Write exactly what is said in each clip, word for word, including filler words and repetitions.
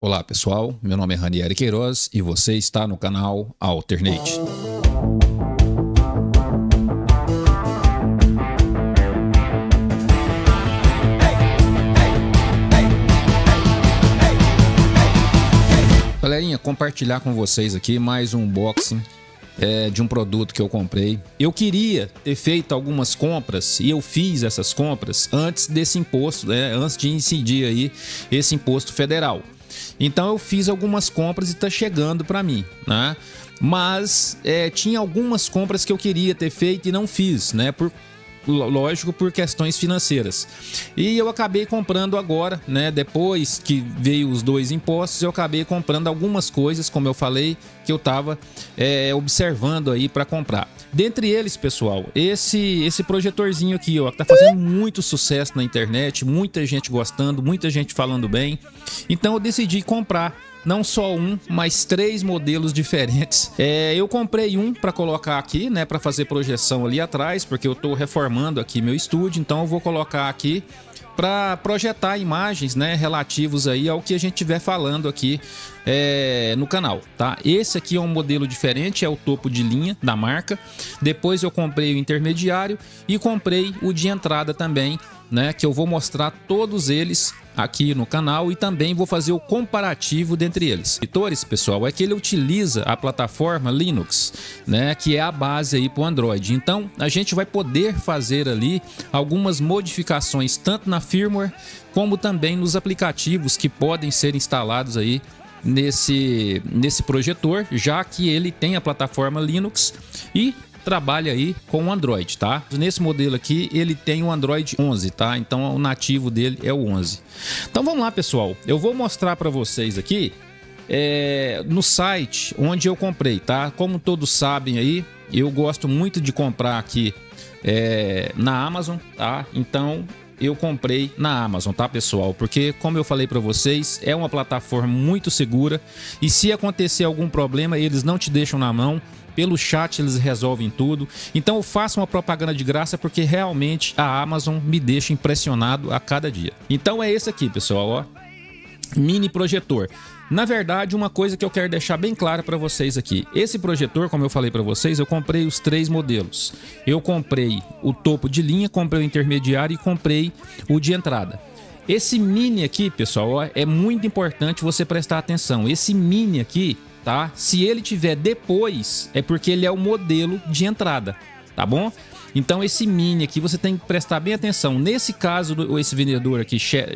Olá pessoal, meu nome é Ranieri Queiroz e você está no canal Alternate. Galerinha, compartilhar com vocês aqui mais um unboxing é, de um produto que eu comprei. Eu queria ter feito algumas compras e eu fiz essas compras antes desse imposto, né, antes de incidir aí esse imposto federal. Então eu fiz algumas compras e tá chegando para mim, né? Mas é, tinha algumas compras que eu queria ter feito e não fiz, né? Por, lógico, por questões financeiras. E eu acabei comprando agora, né? Depois que veio os dois impostos, eu acabei comprando algumas coisas, como eu falei, que eu tava é, observando aí para comprar. Dentre eles, pessoal, esse esse projetorzinho aqui, ó, que tá fazendo muito sucesso na internet, muita gente gostando, muita gente falando bem. Então eu decidi comprar não só um, mas três modelos diferentes. É, eu comprei um para colocar aqui, né, para fazer projeção ali atrás, porque eu tô reformando aqui meu estúdio, então eu vou colocar aqui para projetar imagens, né, relativos aí ao que a gente estiver falando aqui é, no canal, tá? Esse aqui é um modelo diferente, é o topo de linha da marca. Depois eu comprei o intermediário e comprei o de entrada também, né, que eu vou mostrar todos eles aqui no canal e também vou fazer o comparativo dentre eles. Monitores, pessoal, é que ele utiliza a plataforma Linux, né, que é a base aí para o Android. Então a gente vai poder fazer ali algumas modificações tanto na firmware como também nos aplicativos que podem ser instalados aí nesse nesse projetor, já que ele tem a plataforma Linux e trabalha aí com o Android, tá? Nesse modelo aqui ele tem o Android onze, tá? Então o nativo dele é o onze. Então vamos lá, pessoal. Eu vou mostrar para vocês aqui é, no site onde eu comprei, tá? Como todos sabem aí, eu gosto muito de comprar aqui é, na Amazon, tá? Então eu comprei na Amazon, tá, pessoal? Porque, como eu falei para vocês, é uma plataforma muito segura e se acontecer algum problema, eles não te deixam na mão. Pelo chat eles resolvem tudo. Então eu faço uma propaganda de graça porque realmente a Amazon me deixa impressionado a cada dia. Então é esse aqui, pessoal, ó. Mini projetor. Na verdade, uma coisa que eu quero deixar bem clara para vocês aqui. Esse projetor, como eu falei para vocês, eu comprei os três modelos. Eu comprei o topo de linha, comprei o intermediário e comprei o de entrada. Esse mini aqui, pessoal, ó, é muito importante você prestar atenção. Esse mini aqui, tá? Se ele tiver depois, é porque ele é o modelo de entrada, tá bom? Então esse mini aqui você tem que prestar bem atenção. Nesse caso, esse vendedor aqui,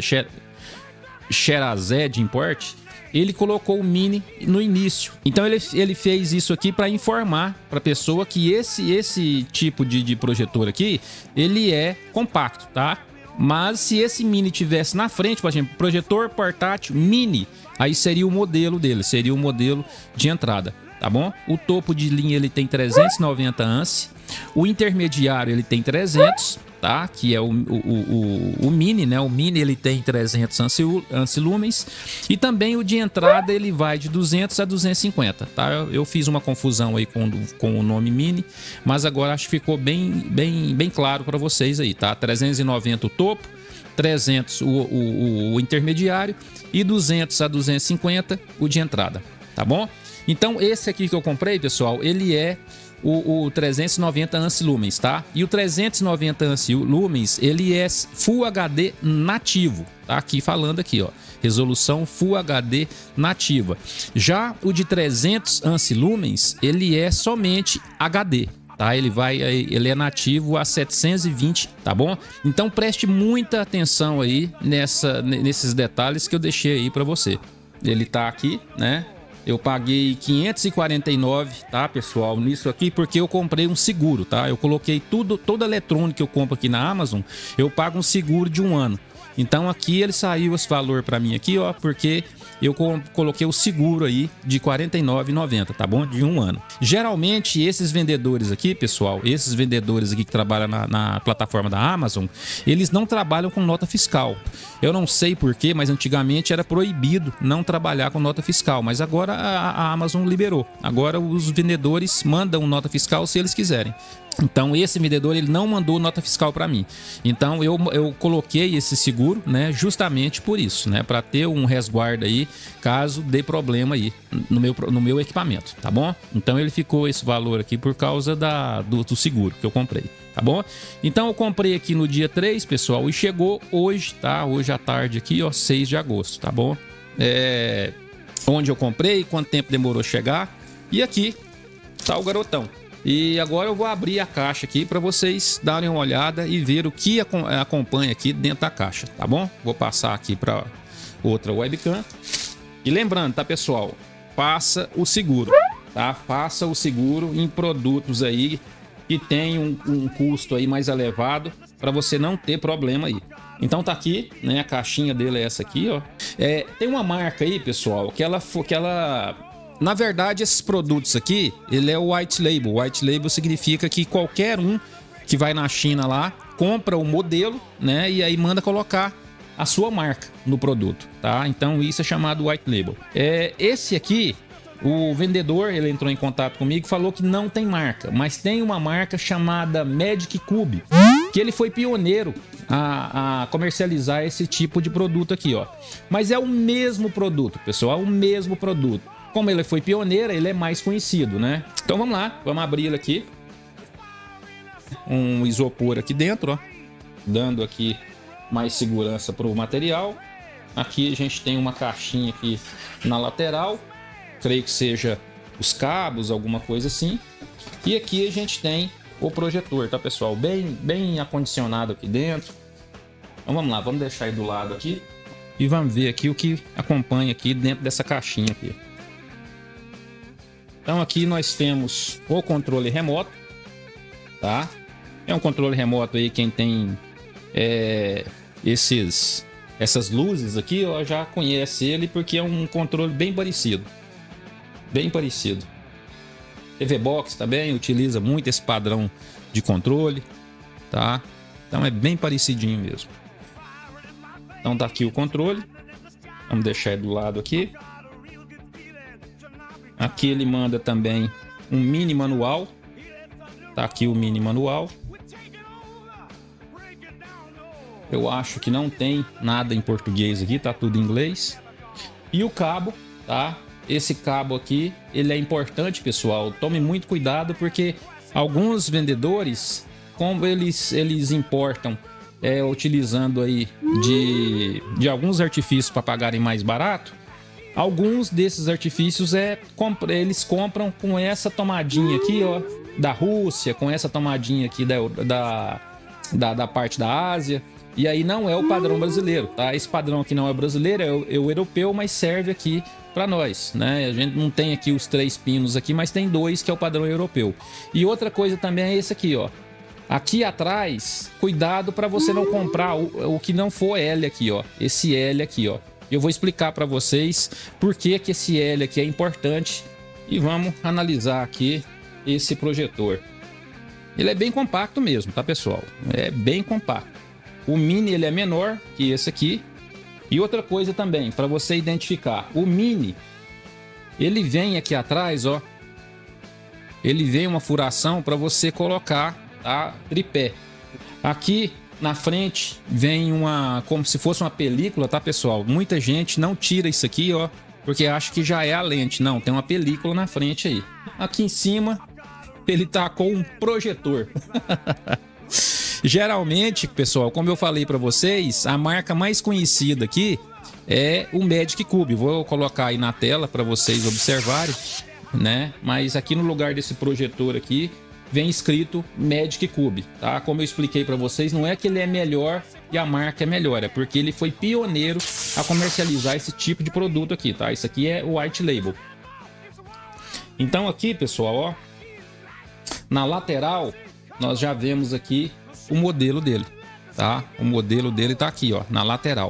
Sherazade Import, ele colocou o mini no início. Então ele, ele fez isso aqui para informar para a pessoa que esse, esse tipo de, de projetor aqui, ele é compacto, tá? Mas se esse mini tivesse na frente, por exemplo, projetor portátil mini, aí seria o modelo dele, seria o modelo de entrada, tá bom? O topo de linha ele tem trezentos e noventa ANSI, o intermediário ele tem trezentos, tá? Que é o, o, o, o mini, né? O mini ele tem trezentos ANSI lumens e também o de entrada ele vai de duzentos a duzentos e cinquenta, tá? Eu, eu fiz uma confusão aí com, com o nome mini, mas agora acho que ficou bem, bem, bem claro para vocês aí, tá? trezentos e noventa o topo, trezentos o, o, o intermediário e duzentos a duzentos e cinquenta o de entrada, tá bom? Então esse aqui que eu comprei, pessoal, ele é o, o trezentos e noventa ANSI lumens, tá? E o trezentos e noventa ANSI lumens, ele é Full H D nativo, tá? Aqui falando aqui, ó, resolução Full H D nativa. Já o de trezentos ANSI lumens, ele é somente H D. Tá? Ele vai, ele é nativo a setecentos e vinte, tá bom? Então preste muita atenção aí nessa, nesses detalhes que eu deixei aí para você. Ele tá aqui, né? Eu paguei quinhentos e quarenta e nove, tá, pessoal, nisso aqui, porque eu comprei um seguro, tá? Eu coloquei tudo, toda a eletrônica que eu compro aqui na Amazon, eu pago um seguro de um ano. Então aqui ele saiu esse valor para mim aqui, ó, porque eu coloquei o seguro aí de quarenta e nove reais e noventa centavos, tá bom? De um ano. Geralmente esses vendedores aqui, pessoal, esses vendedores aqui que trabalham na, na plataforma da Amazon, eles não trabalham com nota fiscal. Eu não sei porquê, mas antigamente era proibido não trabalhar com nota fiscal, mas agora a, a Amazon liberou. Agora os vendedores mandam nota fiscal se eles quiserem. Então esse vendedor ele não mandou nota fiscal para mim. Então eu, eu coloquei esse seguro, né, justamente por isso, né, para ter um resguardo aí caso dê problema aí no meu, no meu equipamento, tá bom? Então ele ficou esse valor aqui por causa da, do, do seguro que eu comprei, tá bom? Então eu comprei aqui no dia três, pessoal, e chegou hoje, tá? Hoje à tarde aqui, ó, seis de agosto, tá bom? É... Onde eu comprei, quanto tempo demorou chegar, e aqui tá o garotão. E agora eu vou abrir a caixa aqui para vocês darem uma olhada e ver o que acompanha aqui dentro da caixa, tá bom? Vou passar aqui para outra webcam. E lembrando, tá, pessoal? Faça o seguro, tá? Faça o seguro em produtos aí que tem um, um custo aí mais elevado para você não ter problema aí. Então tá aqui, né? A caixinha dele é essa aqui, ó. É, tem uma marca aí, pessoal, que ela... Que ela Na verdade, esses produtos aqui, ele é o white label. White label significa que qualquer um que vai na China lá, compra o modelo, né? E aí manda colocar a sua marca no produto, tá? Então isso é chamado white label. É, esse aqui, o vendedor, ele entrou em contato comigo e falou que não tem marca, mas tem uma marca chamada Magic Cube, que ele foi pioneiro a, a comercializar esse tipo de produto aqui, ó. Mas é o mesmo produto, pessoal, é o mesmo produto. Como ele foi pioneiro, ele é mais conhecido, né? Então vamos lá, vamos abrir ele aqui. Um isopor aqui dentro, ó. Dando aqui mais segurança para o material. Aqui a gente tem uma caixinha aqui na lateral. Creio que seja os cabos, alguma coisa assim. E aqui a gente tem o projetor, tá, pessoal? Bem, bem acondicionado aqui dentro. Então vamos lá, vamos deixar aí do lado aqui. E vamos ver aqui o que acompanha aqui dentro dessa caixinha aqui. Então aqui nós temos o controle remoto, tá? É um controle remoto aí, quem tem é, esses, essas luzes aqui, ó, já conhece ele porque é um controle bem parecido. Bem parecido. T V Box também utiliza muito esse padrão de controle, tá? Então é bem parecidinho mesmo. Então tá aqui o controle. Vamos deixar ele do lado aqui. Aqui ele manda também um mini manual. Tá aqui o mini manual. Eu acho que não tem nada em português aqui, tá tudo em inglês. E o cabo, tá? Esse cabo aqui, ele é importante, pessoal. Tome muito cuidado porque alguns vendedores, como eles, eles importam é, utilizando aí de, de alguns artifícios para pagarem mais barato, alguns desses artifícios é eles compram com essa tomadinha aqui, ó, da Rússia, com essa tomadinha aqui da, da, da, da parte da Ásia. E aí não é o padrão brasileiro, tá? Esse padrão aqui não é brasileiro, é o, é o europeu, mas serve aqui para nós, né? A gente não tem aqui os três pinos aqui, mas tem dois que é o padrão europeu. E outra coisa também é esse aqui, ó. Aqui atrás, cuidado para você não comprar o, o que não for L aqui, ó. Esse L aqui, ó. Eu vou explicar para vocês por que que esse L aqui é importante e vamos analisar aqui esse projetor. Ele é bem compacto mesmo, tá, pessoal? É bem compacto. O mini ele é menor que esse aqui. E outra coisa também, para você identificar, o mini, ele vem aqui atrás, ó. Ele vem uma furação para você colocar, tá, tripé. Aqui na frente vem uma, como se fosse uma película, tá, pessoal? Muita gente não tira isso aqui, ó, porque acha que já é a lente. Não, tem uma película na frente aí. Aqui em cima, ele tá com um projetor. Geralmente, pessoal, como eu falei para vocês, a marca mais conhecida aqui é o Magic Cube. Vou colocar aí na tela para vocês observarem, né? Mas aqui no lugar desse projetor aqui vem escrito Magic Cube, tá? Como eu expliquei para vocês, não é que ele é melhor e a marca é melhor, é porque ele foi pioneiro a comercializar esse tipo de produto aqui, tá? Isso aqui é o white label. Então aqui, pessoal, ó, na lateral nós já vemos aqui o modelo dele, tá? O modelo dele tá aqui, ó, na lateral.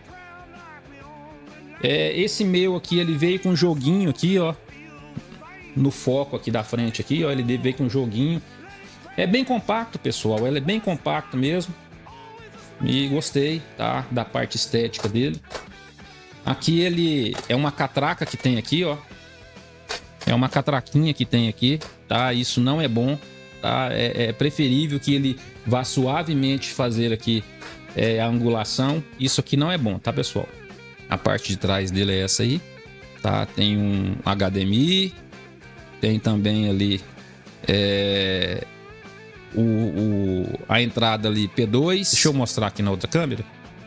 É, esse meu aqui, ele veio com um joguinho aqui, ó, no foco aqui da frente aqui, ó, ele veio com um joguinho. É bem compacto, pessoal, ele é bem compacto mesmo. E gostei, tá? Da parte estética dele. Aqui ele é uma catraca que tem aqui, ó. É uma catraquinha que tem aqui, tá? Isso não é bom. tá? É, é preferível que ele vá suavemente fazer aqui é, a angulação. Isso aqui não é bom, tá, pessoal? A parte de trás dele é essa aí, tá? Tem um H D M I, tem também ali é, o, o, a entrada ali P dois. Deixa eu mostrar aqui na outra câmera.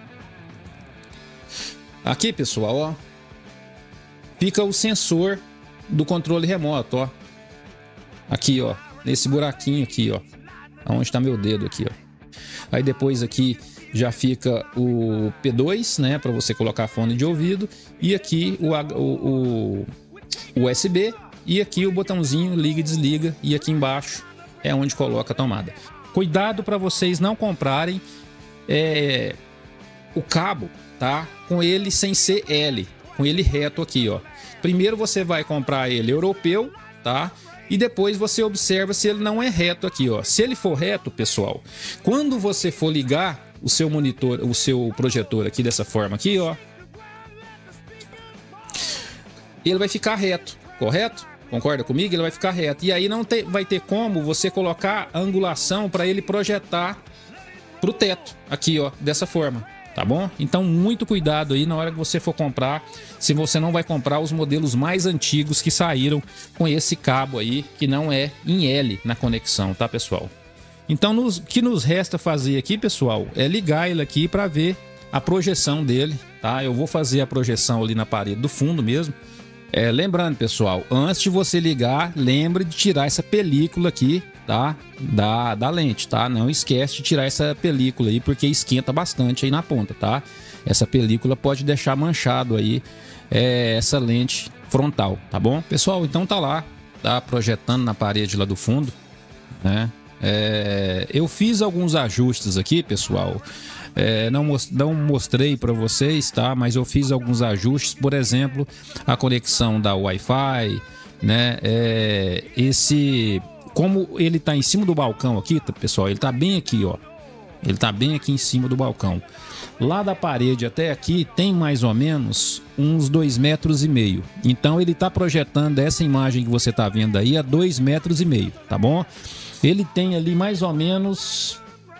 Aqui, pessoal, ó, fica o sensor do controle remoto, ó. Aqui, ó, nesse buraquinho aqui, ó, aonde está meu dedo aqui, ó. Aí depois aqui já fica o P dois, né, para você colocar fone de ouvido, e aqui o, o, o U S B, e aqui o botãozinho liga e desliga, e aqui embaixo é onde coloca a tomada. Cuidado para vocês não comprarem é, o cabo, tá, com ele sem ser L, com ele reto aqui, ó. Primeiro você vai comprar ele europeu, tá? E depois você observa se ele não é reto aqui, ó. Se ele for reto, pessoal, quando você for ligar o seu monitor, o seu projetor aqui dessa forma aqui, ó, ele vai ficar reto, correto? Concorda comigo? Ele vai ficar reto. E aí não te, vai ter como você colocar a angulação para ele projetar pro teto aqui, ó, dessa forma. Tá bom? Então muito cuidado aí na hora que você for comprar, se você não vai comprar os modelos mais antigos que saíram com esse cabo aí, que não é em L na conexão, tá, pessoal? Então o que nos resta fazer aqui, pessoal, é ligar ele aqui para ver a projeção dele, tá? Eu vou fazer a projeção ali na parede do fundo mesmo. É, lembrando, pessoal, antes de você ligar, lembre de tirar essa película aqui, tá? Da, da lente, tá? Não esquece de tirar essa película aí, porque esquenta bastante aí na ponta, tá? Essa película pode deixar manchado aí é, essa lente frontal, tá bom? Pessoal, então tá lá, tá projetando na parede lá do fundo, né? É, eu fiz alguns ajustes aqui, pessoal. É, não, não mostrei para vocês, tá? Mas eu fiz alguns ajustes, por exemplo, a conexão da Wi-Fi, né? É, esse, como ele tá em cima do balcão aqui, tá, pessoal, ele tá bem aqui, ó. Ele tá bem aqui em cima do balcão. Lá da parede até aqui tem mais ou menos uns dois metros e meio. Então ele tá projetando essa imagem que você tá vendo aí a dois metros e meio, tá bom? Ele tem ali mais ou menos,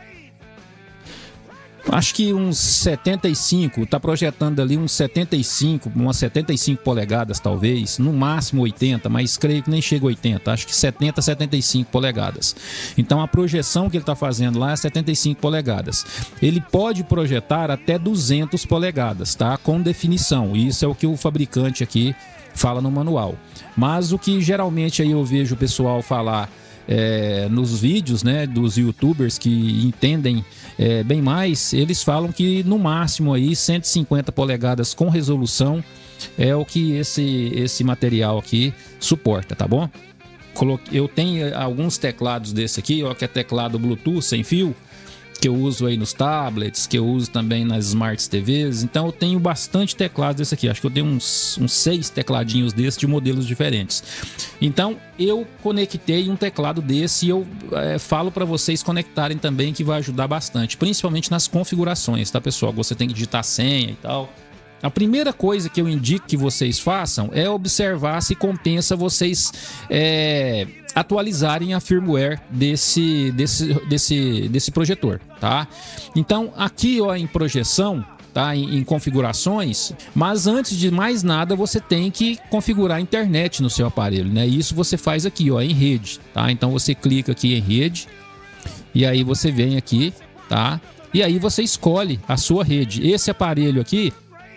acho que uns setenta e cinco, tá projetando ali uns setenta e cinco, umas setenta e cinco polegadas talvez, no máximo oitenta, mas creio que nem chega a oitenta, acho que setenta, setenta e cinco polegadas. Então a projeção que ele está fazendo lá é setenta e cinco polegadas. Ele pode projetar até duzentas polegadas, tá? Com definição, isso é o que o fabricante aqui fala no manual. Mas o que geralmente aí eu vejo o pessoal falar É, nos vídeos, né, dos youtubers que entendem é, bem mais, eles falam que no máximo aí cento e cinquenta polegadas com resolução é o que esse, esse material aqui suporta, tá bom? Eu tenho alguns teclados desse aqui, ó, que é teclado Bluetooth sem fio, que eu uso aí nos tablets, que eu uso também nas Smart T Vs. Então eu tenho bastante teclados desse aqui. Acho que eu tenho uns, uns seis tecladinhos desses de modelos diferentes. Então eu conectei um teclado desse e eu é, falo para vocês conectarem também, que vai ajudar bastante, principalmente nas configurações, tá, pessoal? Você tem que digitar senha e tal. A primeira coisa que eu indico que vocês façam é observar se compensa vocês é, atualizarem a firmware desse, desse, desse, desse projetor, tá? Então aqui, ó, em projeção, tá, em, em configurações, mas antes de mais nada você tem que configurar a internet no seu aparelho, né? Isso você faz aqui, ó, em rede, tá? Então você clica aqui em rede e aí você vem aqui, tá? E aí você escolhe a sua rede. Esse aparelho aqui,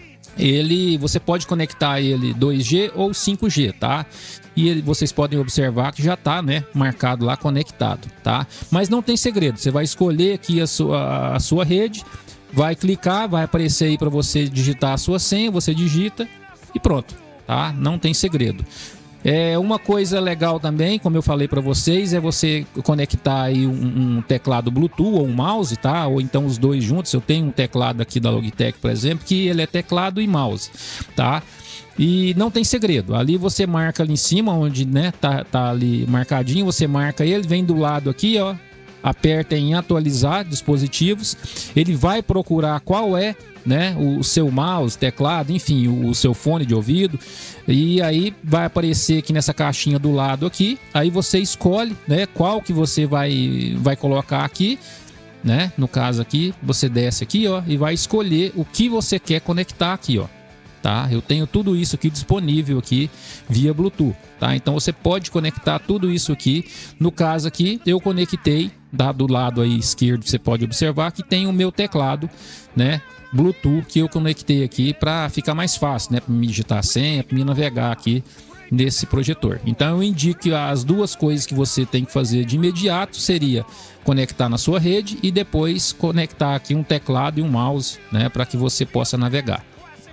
ele, você pode conectar ele dois G ou cinco G, tá? E ele, vocês podem observar que já tá, né, marcado lá conectado, tá? Mas não tem segredo, você vai escolher aqui a sua, a sua rede, vai clicar, vai aparecer aí para você digitar a sua senha, você digita e pronto, tá? Não tem segredo. É, uma coisa legal também, como eu falei para vocês, é você conectar aí um, um teclado Bluetooth ou um mouse, tá? Ou então os dois juntos. Eu tenho um teclado aqui da Logitech, por exemplo, que ele é teclado e mouse, tá? E não tem segredo. Ali você marca ali em cima, onde, né, tá, tá ali marcadinho, você marca ele, vem do lado aqui, ó, aperta em atualizar dispositivos, ele vai procurar qual é, né, o seu mouse, teclado, enfim, o, o seu fone de ouvido, e aí vai aparecer aqui nessa caixinha do lado aqui, aí você escolhe, né, qual que você vai, vai colocar aqui, né, no caso aqui, você desce aqui, ó, e vai escolher o que você quer conectar aqui, ó. Tá? Eu tenho tudo isso aqui disponível aqui via Bluetooth, tá? Então você pode conectar tudo isso aqui. No caso aqui, eu conectei, tá? Do lado aí esquerdo, você pode observar que tem o meu teclado, né, Bluetooth, que eu conectei aqui para ficar mais fácil, né, para me digitar a senha, para me navegar aqui nesse projetor. Então eu indico que as duas coisas que você tem que fazer de imediato seria conectar na sua rede e depois conectar aqui um teclado e um mouse, né, para que você possa navegar.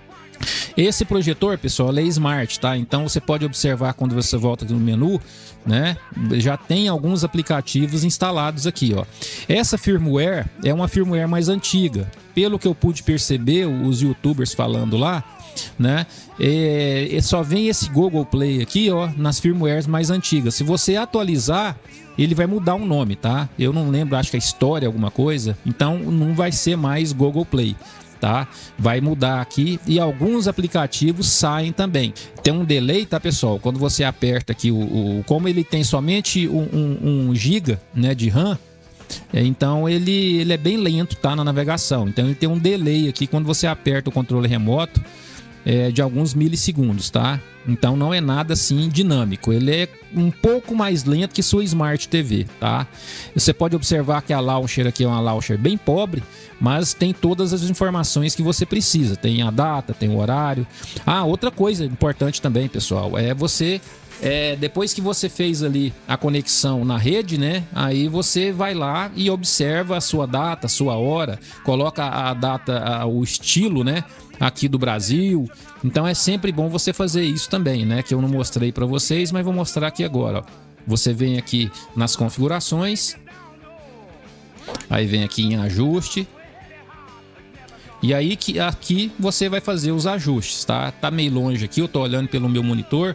Esse projetor, pessoal, ele é smart, tá? Então você pode observar quando você volta aqui no menu, né? Já tem alguns aplicativos instalados aqui, ó. Essa firmware é uma firmware mais antiga. Pelo que eu pude perceber, os YouTubers falando lá, né? É, só vem esse Google Play aqui, ó, nas firmwares mais antigas. Se você atualizar, ele vai mudar um nome, tá? Eu não lembro, acho que é História, alguma coisa. Então não vai ser mais Google Play. Tá? Vai mudar aqui e alguns aplicativos saem também. Tem um delay, tá, pessoal? Quando você aperta aqui, o, o como ele tem somente um, um, um giga, né, de RAM, é, então ele, ele é bem lento, tá, na navegação. Então ele tem um delay aqui quando você aperta o controle remoto, é, de alguns milissegundos, tá? Então não é nada assim dinâmico. Ele é um pouco mais lento que sua Smart T V, tá? Você pode observar que a launcher aqui é uma launcher bem pobre, mas tem todas as informações que você precisa. Tem a data, tem o horário. Ah, outra coisa importante também, pessoal, é você... É, depois que você fez ali a conexão na rede, né? Aí você vai lá e observa a sua data, a sua hora, coloca a data, a, o estilo, né, aqui do Brasil. Então é sempre bom você fazer isso também, né? Que eu não mostrei para vocês, mas vou mostrar aqui agora, ó. Você vem aqui nas configurações, aí vem aqui em ajuste. E aí que aqui você vai fazer os ajustes, tá? Tá meio longe aqui, eu tô olhando pelo meu monitor.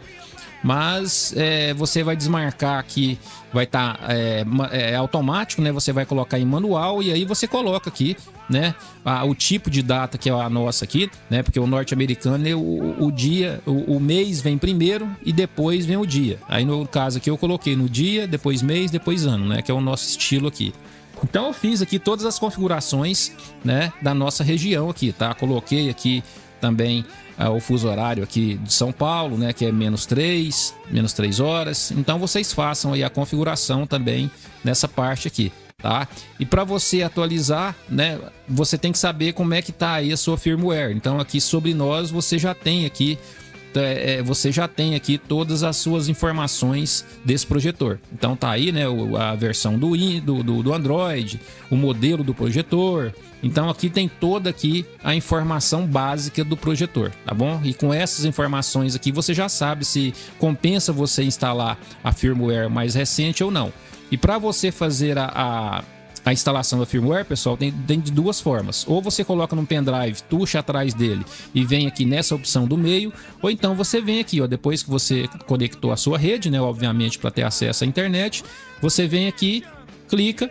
Mas é, você vai desmarcar aqui, vai estar tá, é, é, automático, né? Você vai colocar em manual e aí você coloca aqui, né, a, o tipo de data que é a nossa aqui, né? Porque o norte-americano, o, o dia, o, o mês vem primeiro e depois vem o dia. Aí no caso aqui eu coloquei no dia, depois mês, depois ano, né? Que é o nosso estilo aqui. Então eu fiz aqui todas as configurações, né, da nossa região aqui, tá? Coloquei aqui também uh, o fuso horário aqui de São Paulo, né, que é menos três, menos três horas. Então vocês façam aí a configuração também nessa parte aqui, tá? E para você atualizar, né, você tem que saber como é que tá aí a sua firmware. Então aqui sobre nós você já tem aqui É, você já tem aqui todas as suas informações desse projetor. Então tá aí, né, a versão do, do, do Android, o modelo do projetor. Então aqui tem toda aqui a informação básica do projetor, tá bom? E com essas informações aqui você já sabe se compensa você instalar a firmware mais recente ou não. E para você fazer a, a A instalação da firmware, pessoal, tem, tem de duas formas. Ou você coloca num pendrive, tuxa atrás dele e vem aqui nessa opção do meio, ou então você vem aqui, ó, depois que você conectou a sua rede, né, obviamente para ter acesso à internet, você vem aqui, clica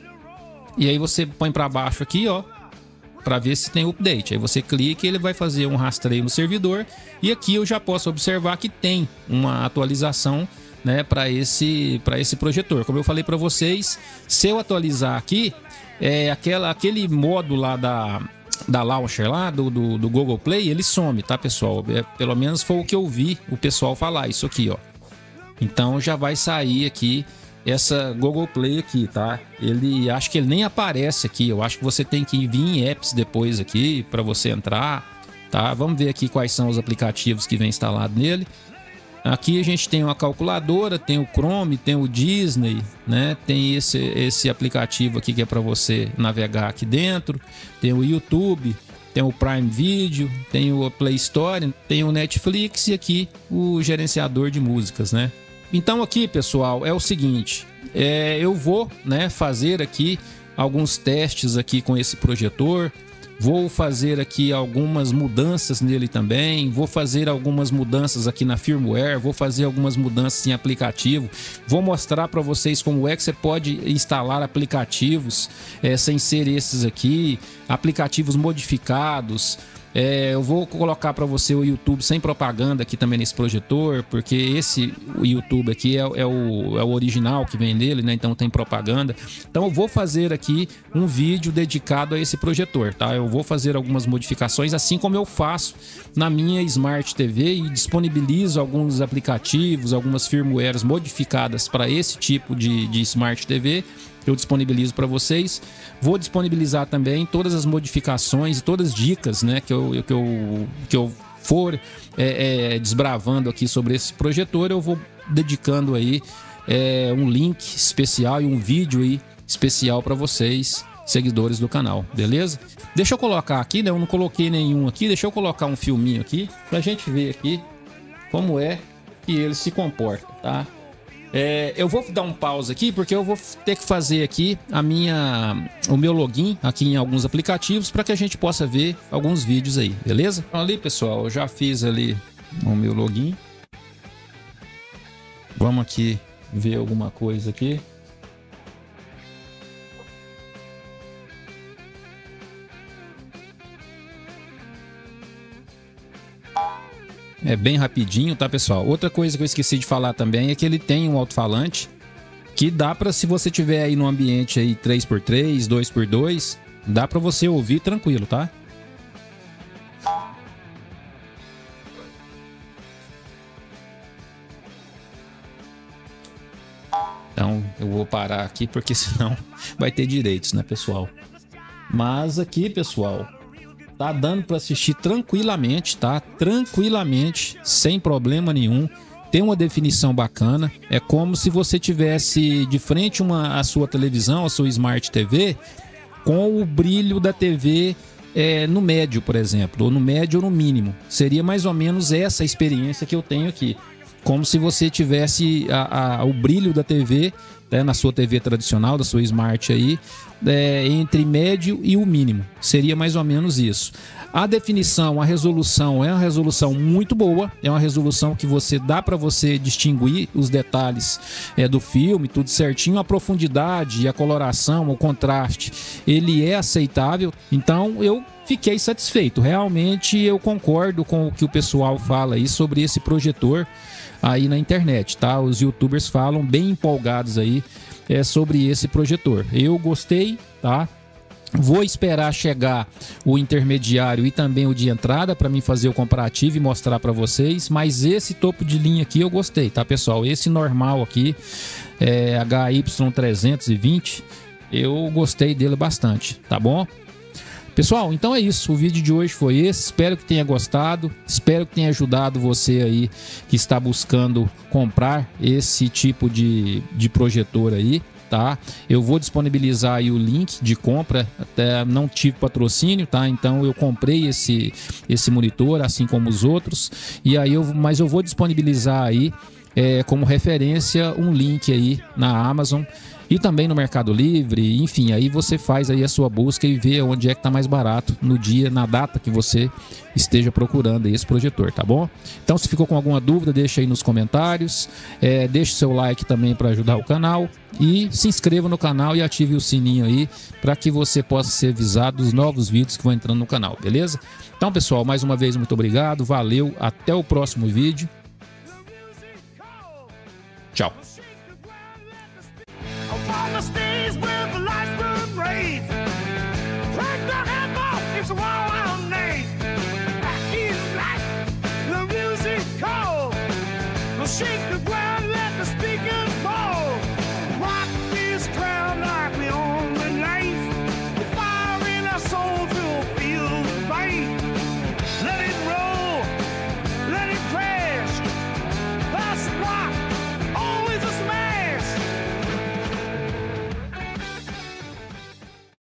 e aí você põe para baixo aqui, ó, para ver se tem update. Aí você clica e ele vai fazer um rastreio no servidor e aqui eu já posso observar que tem uma atualização, né, para esse, para esse projetor. Como eu falei para vocês, se eu atualizar aqui, é, aquela, aquele modo lá da, da launcher lá, do, do, do Google Play, ele some, tá, pessoal? É, pelo menos foi o que eu vi o pessoal falar, isso aqui, ó. Então já vai sair aqui essa Google Play aqui, tá? Ele, acho que ele nem aparece aqui, eu acho que você tem que vir em apps depois aqui para você entrar, tá? Vamos ver aqui quais são os aplicativos que vem instalado nele. Aqui a gente tem uma calculadora, tem o Chrome, tem o Disney, né? Tem esse, esse aplicativo aqui que é para você navegar aqui dentro. Tem o YouTube, tem o Prime Video, tem o Play Store, tem o Netflix e aqui o gerenciador de músicas, né? Então aqui, pessoal, é o seguinte, é, eu vou, né, fazer aqui alguns testes aqui com esse projetor. Vou fazer aqui algumas mudanças nele também. Vou fazer algumas mudanças aqui na firmware. Vou fazer algumas mudanças em aplicativo. Vou mostrar para vocês como é que você pode instalar aplicativos é, sem ser esses aqui. Aplicativos modificados. É, eu vou colocar para você o YouTube sem propaganda aqui também nesse projetor, porque esse o YouTube aqui é, é, o, é o original que vem nele, né? Então tem propaganda. Então eu vou fazer aqui um vídeo dedicado a esse projetor, tá? Eu vou fazer algumas modificações, assim como eu faço na minha Smart T V e disponibilizo alguns aplicativos, algumas firmwares modificadas para esse tipo de, de Smart T V. Eu disponibilizo para vocês. Vou disponibilizar também todas as modificações e todas as dicas, né, que, eu, que, eu, que eu for é, é, desbravando aqui sobre esse projetor. Eu vou dedicando aí é, um link especial e um vídeo aí especial para vocês, seguidores do canal, beleza? Deixa eu colocar aqui, né? Eu não coloquei nenhum aqui. Deixa eu colocar um filminho aqui para a gente ver aqui como é que ele se comporta, tá? É, eu vou dar um pause aqui porque eu vou ter que fazer aqui a minha, o meu login aqui em alguns aplicativos para que a gente possa ver alguns vídeos aí, beleza? Então ali, pessoal, eu já fiz ali o meu login. Vamos aqui ver alguma coisa aqui. É bem rapidinho, tá, pessoal? Outra coisa que eu esqueci de falar também é que ele tem um alto-falante que dá para, se você tiver aí no ambiente aí três por três, dois por dois, dá para você ouvir tranquilo, tá? Então eu vou parar aqui porque senão vai ter direitos, né, pessoal? Mas aqui, pessoal, tá dando para assistir tranquilamente, tá? Tranquilamente, sem problema nenhum. Tem uma definição bacana. É como se você tivesse de frente uma, a sua televisão, a sua Smart T V, com o brilho da T V é, no médio, por exemplo, ou no médio ou no mínimo. Seria mais ou menos essa experiência que eu tenho aqui. Como se você tivesse a, a, o brilho da T V, né, na sua T V tradicional, da sua Smart aí, é, entre médio e o mínimo. Seria mais ou menos isso. A definição, a resolução é uma resolução muito boa. É uma resolução que você dá para você distinguir os detalhes é, do filme, tudo certinho. A profundidade, a coloração, o contraste, ele é aceitável. Então eu fiquei satisfeito. Realmente eu concordo com o que o pessoal fala aí sobre esse projetor aí na internet, tá? Os YouTubers falam bem empolgados aí é, sobre esse projetor. Eu gostei, tá? Vou esperar chegar o intermediário e também o de entrada para mim fazer o comparativo e mostrar para vocês. Mas esse topo de linha aqui eu gostei, tá, pessoal? Esse normal aqui, é, H Y trezentos e vinte, eu gostei dele bastante, tá bom? Pessoal, então é isso, o vídeo de hoje foi esse, espero que tenha gostado, espero que tenha ajudado você aí que está buscando comprar esse tipo de, de projetor aí, tá? Eu vou disponibilizar aí o link de compra, até não tive patrocínio, tá? Então eu comprei esse, esse monitor, assim como os outros, e aí eu, mas eu vou disponibilizar aí é, como referência um link aí na Amazon, e também no Mercado Livre, enfim, aí você faz aí a sua busca e vê onde é que tá mais barato no dia, na data que você esteja procurando aí esse projetor, tá bom? Então, se ficou com alguma dúvida, deixa aí nos comentários, é, deixa o seu like também para ajudar o canal e se inscreva no canal e ative o sininho aí para que você possa ser avisado dos novos vídeos que vão entrando no canal, beleza? Então, pessoal, mais uma vez, muito obrigado, valeu, até o próximo vídeo. Tchau. On the stage where the lights were raised, crack the hammer, it's a wild name. I feel like the music cold, shake the